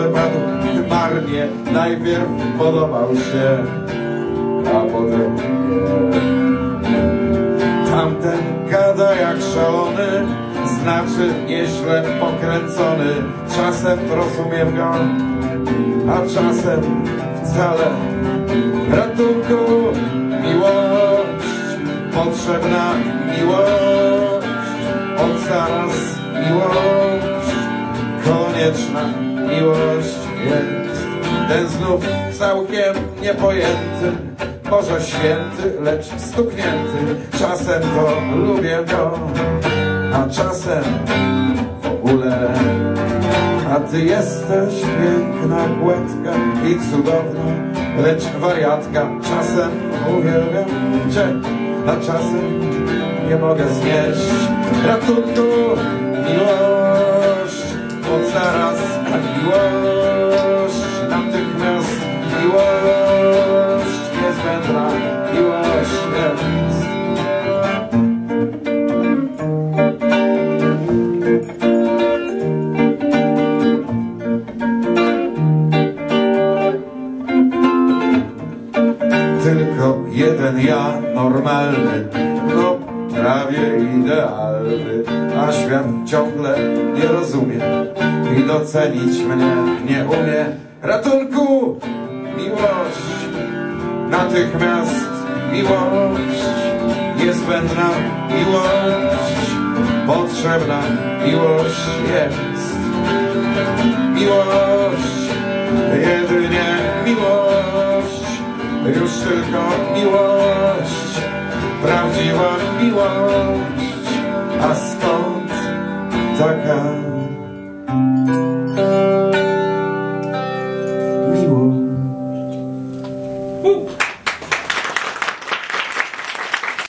wypadł marnie. Najpierw podobał się, a potem nie. Tamten gada jak szalony, znaczy nieźle pokręcony. Czasem rozumiem go, a czasem wcale. Ratunku, miłość, potrzebna miłość, od zaraz miłość, konieczna miłość jest. Ten znów całkiem niepojęty, może święty, lecz stuknięty. Czasem to lubię go, a czasem w ogóle. A ty jesteś piękna Gładka i cudowna, lecz wariatka. Czasem uwielbiam cię, a czasem nie mogę znieść. Ratunku, miłość, od zaraz miłość, natychmiast miłość, niezbędna miłość jest. Tylko jeden ja, normalny, no prawie idealny, a świat ciągle nie rozumie i docenić mnie nie umie. Ratunku, miłość, natychmiast miłość, niezbędna miłość, potrzebna miłość jest. Miłość, jedynie miłość, już tylko miłość, prawdziwa miłość. A skąd taka